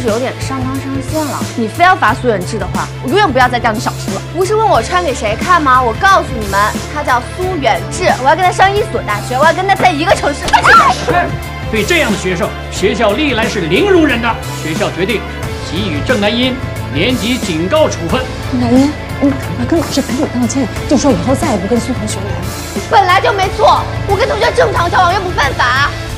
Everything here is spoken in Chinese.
是有点上纲上线了。你非要罚苏远志的话，我永远不要再叫你小叔了。不是问我穿给谁看吗？我告诉你们，他叫苏远志，我要跟他上一所大学，我要跟他在一个城市。 对这样的学生，学校历来是零容忍的。学校决定给予郑南音年级警告处分。 南音，你赶快跟老师赔礼道歉，就说以后再也不跟苏同学来了。 本来就没错，我跟同学正常交往又不犯法。